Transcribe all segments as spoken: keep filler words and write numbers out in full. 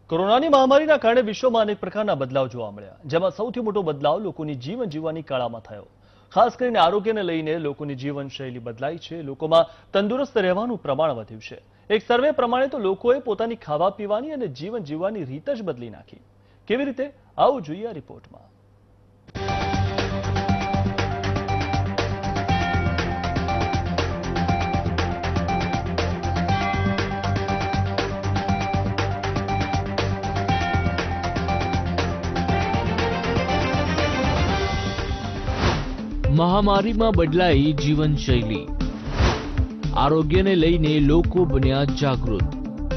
કોરોનાની મહામારીના કારણે વિશ્વમાં અનેક પ્રકારના બદલાવ જોવા મળ્યા, જેમાં સૌથી મોટો બદલાવ લોકોની જીવન જીવવાની કળામાં થયો। ખાસ કરીને આરોગ્યને લઈને લોકોની જીવનશૈલી બદલાઈ છે। લોકોમાં તંદુરસ્ત રહેવાનું પ્રમાણ વધ્યું છે। એક સર્વે પ્રમાણે તો લોકોએ પોતાની ખાવા પીવાની અને જીવન જીવવાની રીત જ બદલી નાખી। કેવી રીતે, આવું જોઈએ આ રિપોર્ટમાં। महामारी में बदलाई जीवनशैली, आरोग्य ने लईने लोको बन्या जागृत।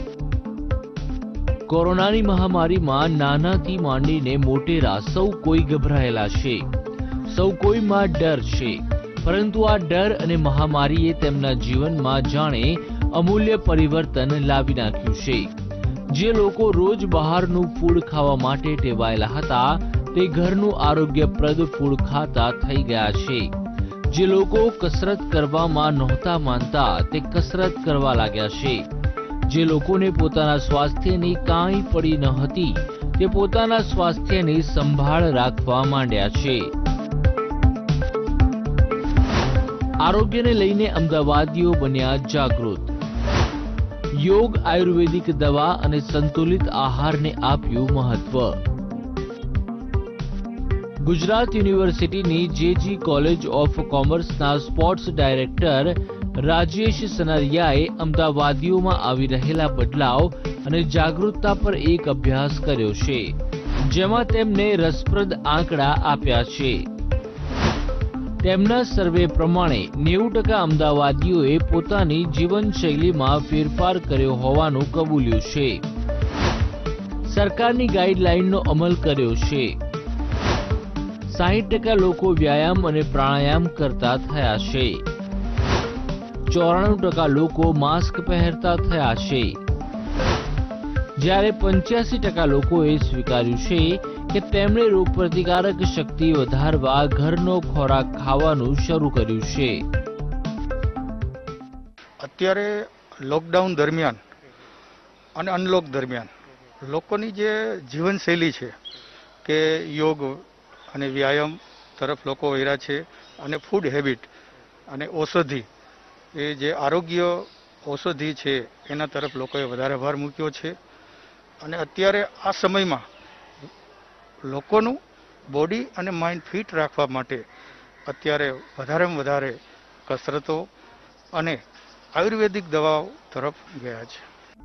कोरोनानी महामारी में नानाथी मांडीने मोटेरा सौ कोई गभरायेला छे, सौ कोई में डर छे। परंतु आ डर अने महामारीए तेमना जीवन में जाणे अमूल्य परिवर्तन लावी नाख्युं छे। जे लोको रोज बहारनुं फूड खावा माटे टेवायेला हता ते घरनुं आरोग्यप्रद फूड खाता थई गया छे। जे लोको कसरत करवामां नहोता मानता ते कसरत करवा लाग्या छे। जे लोकोने पोताना स्वास्थ्यनी कांई पड़ी न हती ते पोताना स्वास्थ्यनी संभाळ राखवा मांड्या छे। आरोग्यने लईने अमदावादीओ बन्या जागृत। योग, आयुर्वेदिक दवा अने संतुलित आहारने आप्युं महत्व। गुजरात यूनिवर्सिटीनी जेजी कॉलेज ऑफ कॉमर्सना स्पोर्ट्स डायरेक्टर राजेश सनारियाए अमदावादीओमां आवी रहेला बदलाव अने जागृतता पर एक अभ्यास कर्यो छे, जेमां तेमणे रसप्रद आंकड़ा आप्या छे। તેમના સર્વે પ્રમાણે નેવું ટકા અમદાવાદીઓએ પોતાની જીવનશૈલીમાં ફેરફાર કર્યો હોવાનું કબૂલ્યું છે। સરકારની ગાઈડલાઈનનો અમલ કર્યો છે। સાહીઠ ટકા લોકો વ્યાયામ અને પ્રાણાયામ કરતા થયા છે। ચોરાણું ટકા લોકો માસ્ક પહેરતા થયા છે, જ્યારે પંચ્યાસી ટકા લોકોએ સ્વીકાર્યું છે કે તેમણે રોગપ્રતિકારક શક્તિ વધારવા ઘરનો ખોરાક ખાવાનું શરૂ કર્યું છે। અત્યારે લોકડાઉન દરમિયાન અને અનલોક દરમિયાન લોકોની જે જીવનશૈલી છે કે યોગ અને વ્યાયામ તરફ લોકો વળ્યા છે અને ફૂડ હેબિટ અને ઔષધિ એ જે આરોગ્ય ઔષધિ છે એના તરફ લોકોએ વધારે ભાર મૂક્યો છે। અને અત્યારે આ સમયમાં લોકોનું બોડી અને માઇન્ડ ફિટ રાખવા માટે અત્યારે વધારેમાં વધારે કસરતો અને આયુર્વેદિક દવાઓ તરફ ગયા છે।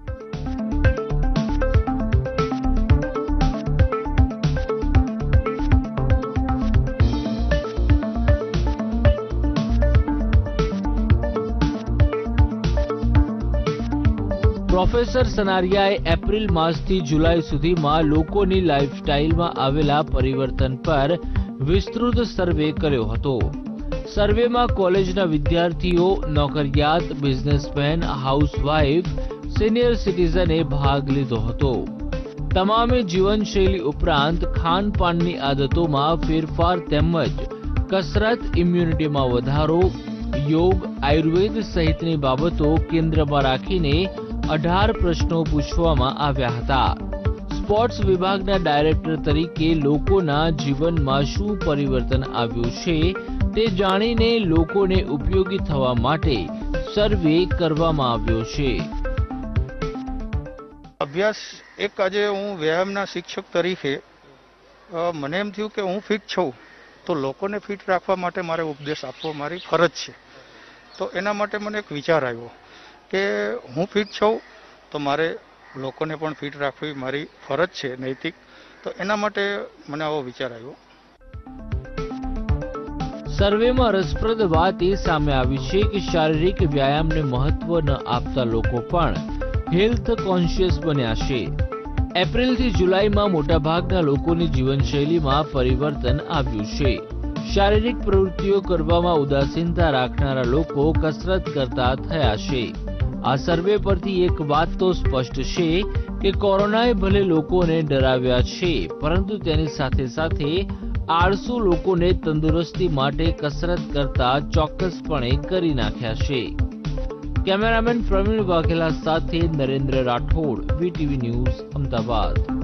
પ્રોફેસર સનારિયાએ એપ્રિલ માસથી જુલાઈ સુધીમાં લોકોની લાઇફસ્ટાઇલમાં આવેલા પરિવર્તન પર વિસ્તૃત સર્વે કર્યો હતો। સર્વેમાં કોલેજના વિદ્યાર્થીઓ, નોકરિયાત, બિઝનેસમેન, હાઉસવાઇફ, સિનિયર સિટીઝને ભાગ લીધો હતો। તમામે જીવનશૈલી ઉપરાંત ખાનપાનની આદતોમાં ફેરફાર તેમજ કસરત, ઇમ્યુનિટીમાં વધારો, યોગ, આયુર્વેદ સહિતની બાબતો કેન્દ્રમાં રાખીને અઢાર પ્રશ્નો પૂછવામાં આવ્યા હતા। સ્પોર્ટ્સ વિભાગના ડાયરેક્ટર તરીકે લોકોના જીવનમાં શું પરિવર્તન આવ્યું છે તે જાણીને લોકોને ઉપયોગી થવા માટે સર્વે કરવામાં આવ્યો છે। અભ્યાસ એક આજે હું વ્યાયામના શિક્ષક તરીકે મને એમ થયું કે હું ફિટ છું તો લોકોને ફિટ રાખવા માટે મારે ઉપદેશ આપવો મારી ફરજ છે। તો એના માટે મને એક વિચાર આવ્યો કે હું ફિટ છું તો મારે લોકોને પણ ફિટ રાખવી મારી ફરજ છે નૈતિક। તો એના માટે મને આવો વિચાર આવ્યો। સર્વેમાં રસપ્રદ વાત એ સામે આવી છે કે શારીરિક વ્યાયામને મહત્વ ન આપતા લોકો પણ હેલ્થ કોન્શિયસ બન્યા છે। એપ્રિલથી જુલાઈમાં મોટાભાગના લોકોની જીવનશૈલીમાં પરિવર્તન આવ્યું છે। શારીરિક પ્રવૃત્તિઓ કરવામાં ઉદાસીનતા રાખનારા લોકો કસરત કરતા થયા છે। આ સર્વે પરથી એક વાત તો સ્પષ્ટ છે કે કોરોનાએ ભલે લોકોને ડરાવ્યા છે, પરંતુ તેની સાથે સાથે આળસુ લોકોને તંદુરસ્તી માટે કસરત કરતા ચોક્કસપણે કરી નાખ્યા છે। કેમેરામેન પ્રવીણ વાઘેલા સાથે નરેન્દ્ર રાઠોડ, વીટીવી ન્યૂઝ, અમદાવાદ.